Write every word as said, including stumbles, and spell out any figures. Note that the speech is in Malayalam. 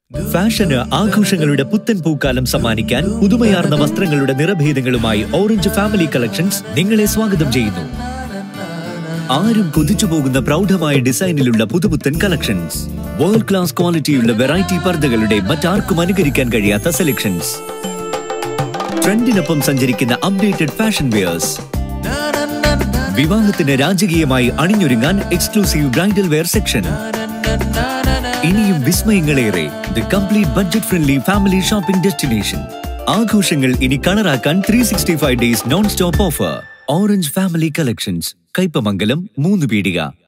ഫാഷന് ആഘോഷങ്ങളുടെ പുത്തൻ പൂക്കാലം സമ്മാനിക്കാൻ പുതുമയാർന്ന വസ്ത്രങ്ങളുടെ നിറഭേദങ്ങളുമായി ഓറഞ്ച് ഫാമിലി കളക്ഷൻസ് നിങ്ങളെ സ്വാഗതം ചെയ്യുന്നു. ആരും കൊതിച്ചു പോകുന്ന പ്രൗഢമായ ഡിസൈനിലുള്ള പുതുപുത്തൻ കളക്ഷൻസ്, വേൾഡ് ക്ലാസ് ക്വാളിറ്റിയുള്ള വെറൈറ്റി പർദ്ദകളുടെ മറ്റാർക്കും അനുകരിക്കാൻ കഴിയാത്ത സെലക്ഷൻസ്, ട്രെൻഡിനൊപ്പം സഞ്ചരിക്കുന്ന അപ്ഡേറ്റഡ് ഫാഷൻ വെയേഴ്സ്, വിവാഹത്തിന് രാജകീയമായി അണിഞ്ഞൊരുങ്ങാൻ എക്സ്ക്ലൂസീവ് ബ്രൈഡൽ വെയർ സെക്ഷൻ. ഇനിയും വിസ്മയങ്ങളേറെ. The complete budget friendly family shopping destination. ആഘോഷങ്ങൾ ഇനി കളറാക്കാൻ three sixty five days non stop offer. Orange family collections, Kaipamangalam, മൂന്ന് പീടിക.